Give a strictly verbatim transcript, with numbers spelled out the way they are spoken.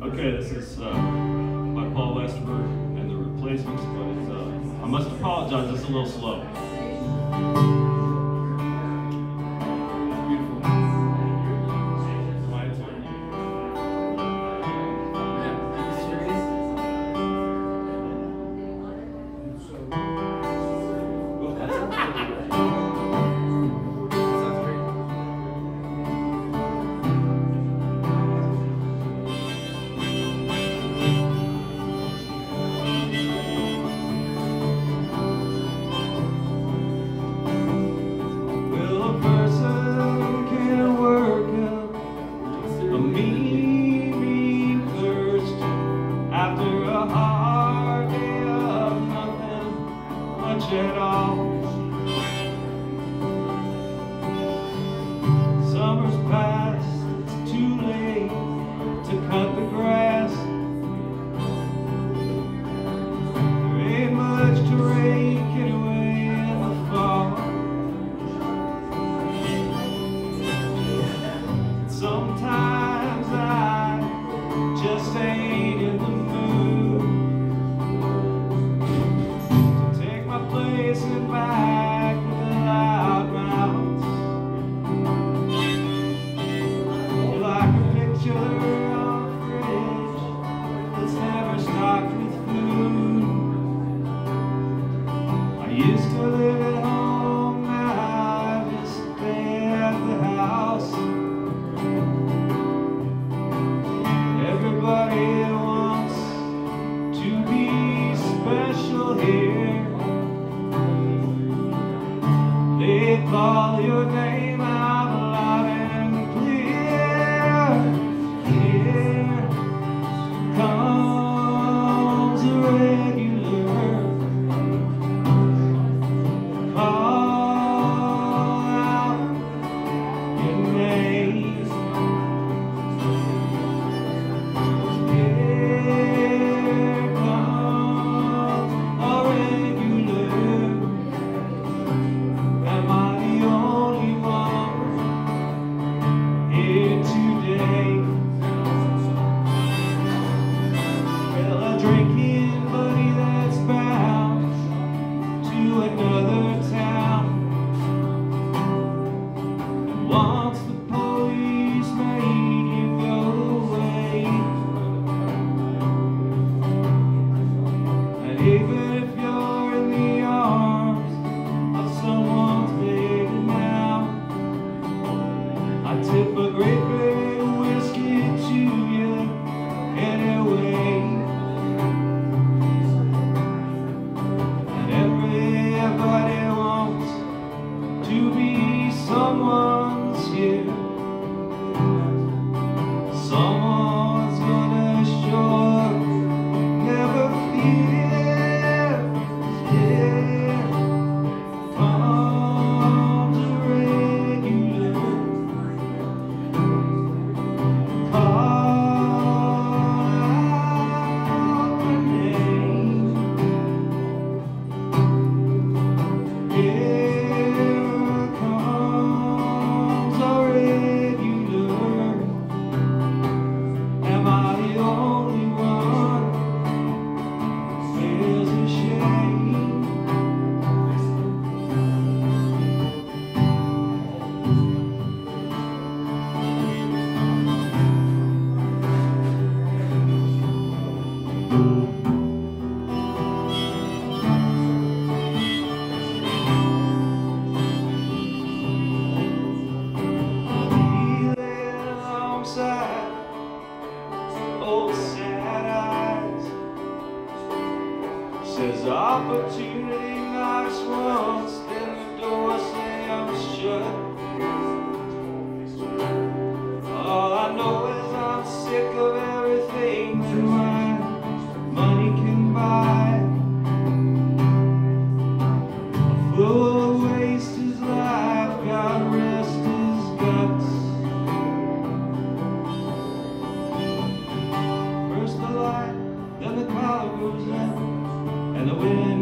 Okay, this is uh, by Paul Westerberg and the Replacements, but it's, uh, I must apologize, it's a little slow. At all. Summer's past, it's too late to cut the grass. There ain't much to rake anyway in the fall. Sometimes I just ain't in the mood placing back with the loud mouths. You're like a picture on a fridge that's never stocked with food. I used to live at home, now I just stay at the house. Everybody wants to be special here. They call your name out loud and clear. Here comes a regular. Call out your name. Here comes a regular. Am I the only one here today? Well, a drinking buddy that's bound to another town and wants the police made you go away. And even if you're in the arms of someone's baby now, I tip a great big whiskey to you anyway. And everybody wants to be someone's here. Someone's gonna sure never feel. Old sad eyes says opportunity knocks once, then the door slams shut. All I know is I'm sick of everything that my money can buy. A fool will waste his life, God rest his guts. Then the collar goes in and the wind